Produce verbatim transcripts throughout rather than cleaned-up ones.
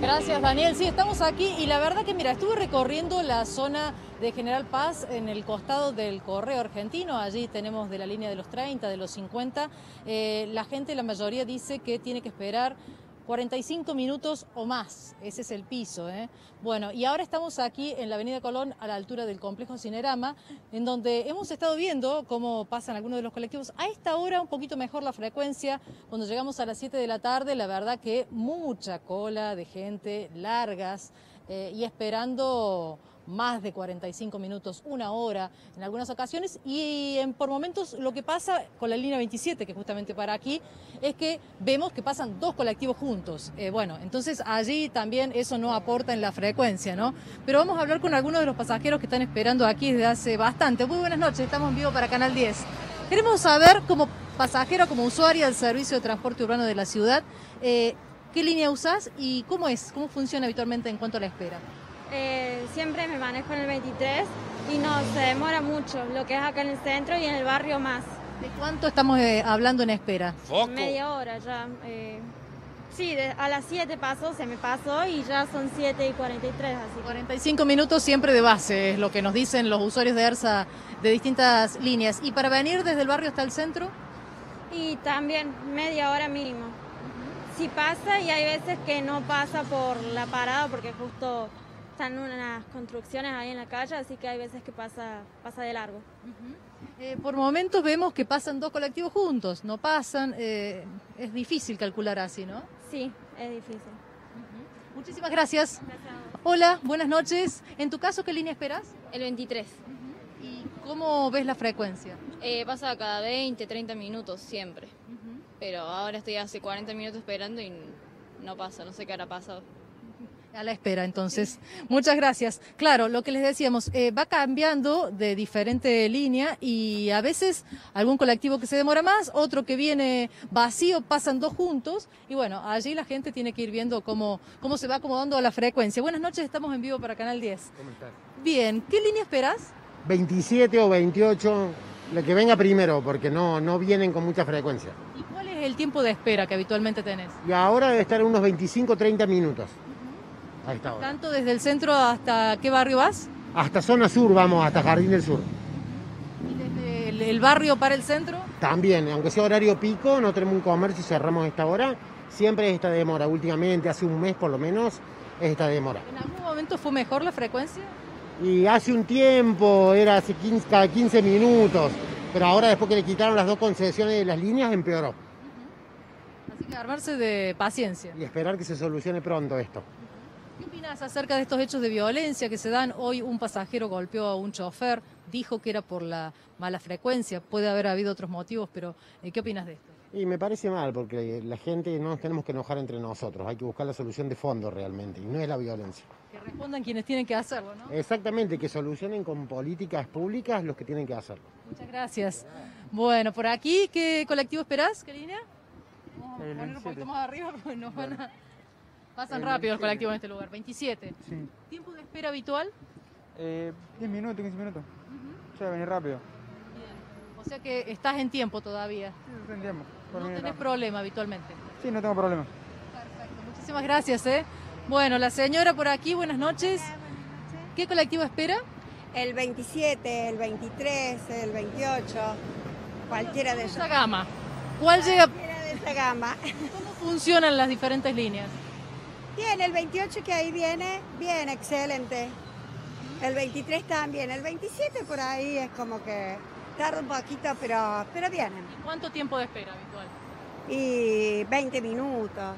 Gracias, Daniel. Sí, estamos aquí y la verdad que, mira, estuve recorriendo la zona de General Paz en el costado del Correo Argentino. Allí tenemos de la línea de los treinta, de los cincuenta. Eh, la gente, la mayoría, dice que tiene que esperar cuarenta y cinco minutos o más. Ese es el piso, ¿eh? Bueno, y ahora estamos aquí en la Avenida Colón, a la altura del complejo Cinerama, en donde hemos estado viendo cómo pasan algunos de los colectivos. A esta hora un poquito mejor la frecuencia. Cuando llegamos a las siete de la tarde, la verdad que mucha cola de gente, largas, eh, y esperando más de cuarenta y cinco minutos, una hora en algunas ocasiones, y en, por momentos lo que pasa con la línea veintisiete, que justamente para aquí, es que vemos que pasan dos colectivos juntos. Eh, bueno, entonces allí también eso no aporta en la frecuencia, ¿no? Pero vamos a hablar con algunos de los pasajeros que están esperando aquí desde hace bastante. Muy buenas noches, estamos en vivo para Canal diez. Queremos saber, como pasajero, como usuaria del servicio de transporte urbano de la ciudad, eh, ¿qué línea usás y cómo es, cómo funciona habitualmente en cuanto a la espera? Eh, siempre me manejo en el veintitrés y no se demora mucho, lo que es acá en el centro y en el barrio más. ¿De cuánto estamos eh, hablando en espera? Foco. Media hora ya. Eh, sí, de, a las siete pasó, se me pasó y ya son siete y cuarenta y tres. Así que... cuarenta y cinco minutos siempre de base, es lo que nos dicen los usuarios de ERSA de distintas líneas. ¿Y para venir desde el barrio hasta el centro? Y también media hora mínimo. Sí pasa y hay veces que no pasa por la parada porque justo están unas construcciones ahí en la calle, así que hay veces que pasa, pasa de largo. Uh-huh. eh, por momentos vemos que pasan dos colectivos juntos, no pasan, eh, es difícil calcular así, ¿no? Sí, es difícil. Uh-huh. Muchísimas gracias. Gracias. Hola, buenas noches. ¿En tu caso qué línea esperas? El veintitrés. Uh-huh. ¿Y cómo ves la frecuencia? Eh, pasa cada veinte, treinta minutos siempre. Uh-huh. Pero ahora estoy hace cuarenta minutos esperando y no pasa, no sé qué habrá pasado. A la espera, entonces. Sí. Muchas gracias. Claro, lo que les decíamos, eh, va cambiando de diferente línea y a veces algún colectivo que se demora más, otro que viene vacío, pasan dos juntos y bueno, allí la gente tiene que ir viendo cómo, cómo se va acomodando a la frecuencia. Buenas noches, estamos en vivo para Canal diez. ¿Cómo estás? Bien, ¿qué línea esperás? veintisiete o veintiocho, la que venga primero, porque no, no vienen con mucha frecuencia. ¿Y cuál es el tiempo de espera que habitualmente tenés? Y ahora debe estar unos veinticinco o treinta minutos. A esta hora. ¿Tanto desde el centro hasta qué barrio vas? Hasta zona sur vamos, hasta Jardín del Sur. ¿Y desde el, el barrio para el centro? También, aunque sea horario pico, no tenemos un comercio y cerramos a esta hora. Siempre es esta demora, últimamente, hace un mes por lo menos, es esta demora. ¿En algún momento fue mejor la frecuencia? Y hace un tiempo, era hace quince, cada quince minutos, pero ahora después que le quitaron las dos concesiones de las líneas, empeoró. Uh-huh. Así que armarse de paciencia. Y esperar que se solucione pronto esto. ¿Qué opinas acerca de estos hechos de violencia que se dan? Hoy un pasajero golpeó a un chofer, dijo que era por la mala frecuencia, puede haber habido otros motivos, pero eh, ¿qué opinas de esto? Y me parece mal, porque la gente no nos tenemos que enojar entre nosotros, hay que buscar la solución de fondo realmente, y no es la violencia. Que respondan quienes tienen que hacerlo, ¿no? Exactamente, que solucionen con políticas públicas los que tienen que hacerlo. Muchas gracias. Bueno, por aquí, ¿qué colectivo esperás? ¿Qué línea? Vamos a El poner un poquito veintisiete. más arriba porque nos van a... Pasan El rápido los veintisiete. colectivos en este lugar. veintisiete. Sí. ¿Tiempo de espera habitual? Eh, diez minutos, quince minutos. Uh-huh. Ya va a venir rápido. Bien. O sea que estás en tiempo todavía. Sí, entendemos. Por No venir tenés rápido. problema habitualmente. Sí, no tengo problema. Perfecto. Muchísimas gracias, ¿eh? Bueno, la señora por aquí, buenas noches. ¿Qué colectivo espera? El veintisiete, el veintitrés, el veintiocho, cualquiera de ellos. Esa gama. ¿Cuál llega? Cualquiera de esa gama. ¿Cómo funcionan las diferentes líneas? Bien, el veintiocho que ahí viene, bien, excelente. El veintitrés también. El veintisiete por ahí es como que tarda un poquito, pero, pero vienen. ¿Cuánto tiempo de espera habitual? Y veinte minutos.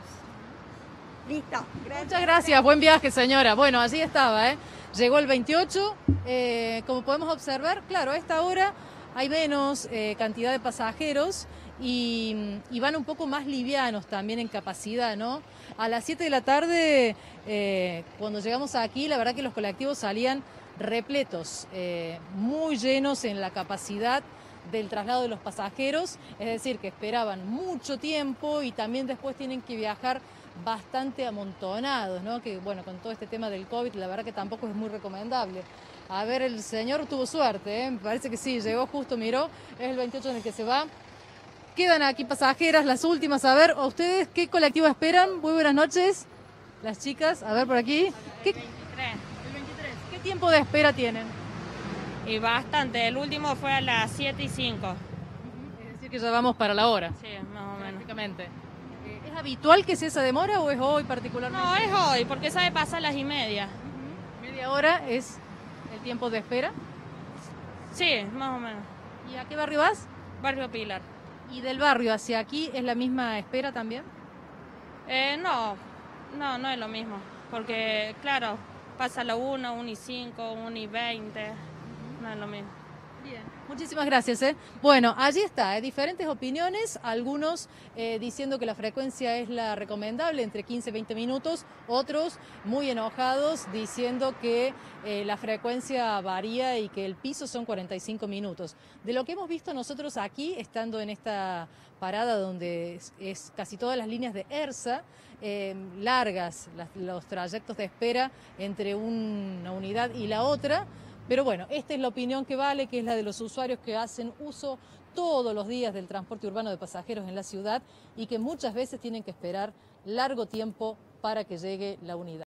Listo. Gracias. Muchas gracias, buen viaje señora. Bueno, allí estaba, ¿eh? Llegó el veintiocho, eh, como podemos observar, claro, a esta hora hay menos eh, cantidad de pasajeros y, y van un poco más livianos también en capacidad, ¿no? A las siete de la tarde, eh, cuando llegamos aquí, la verdad que los colectivos salían repletos, eh, muy llenos en la capacidad del traslado de los pasajeros, es decir, que esperaban mucho tiempo y también después tienen que viajar bastante amontonados, ¿no? Que bueno, con todo este tema del COVID, la verdad que tampoco es muy recomendable. A ver, el señor tuvo suerte, ¿eh? Me parece que sí, llegó justo, miró, es el veintiocho en el que se va. Quedan aquí pasajeras, las últimas. A ver, ¿a ustedes qué colectivo esperan? Muy buenas noches. Las chicas, a ver por aquí. ¿Qué, veintitrés. el veintitrés. ¿Qué tiempo de espera tienen? Y bastante. El último fue a las siete y cinco. Es decir, que ya vamos para la hora. Sí, más o menos. Prácticamente. Eh, ¿Es habitual que sea esa demora o es hoy particularmente? No, es hoy, porque sabe pasar las y media. Media hora es el tiempo de espera. Sí, más o menos. ¿Y a qué barrio vas? Barrio Pilar. ¿Y del barrio hacia aquí es la misma espera también? Eh, no, no, no es lo mismo. Porque, claro, pasa la una, una y cinco, una y veinte. No es lo mismo. Bien, muchísimas gracias. ¿eh? Bueno, allí está, ¿eh? diferentes opiniones, algunos eh, diciendo que la frecuencia es la recomendable, entre quince y veinte minutos, otros muy enojados diciendo que eh, la frecuencia varía y que el piso son cuarenta y cinco minutos. De lo que hemos visto nosotros aquí, estando en esta parada donde es, es casi todas las líneas de ERSA, eh, largas las, los trayectos de espera entre una unidad y la otra. Pero bueno, esta es la opinión que vale, que es la de los usuarios que hacen uso todos los días del transporte urbano de pasajeros en la ciudad y que muchas veces tienen que esperar largo tiempo para que llegue la unidad.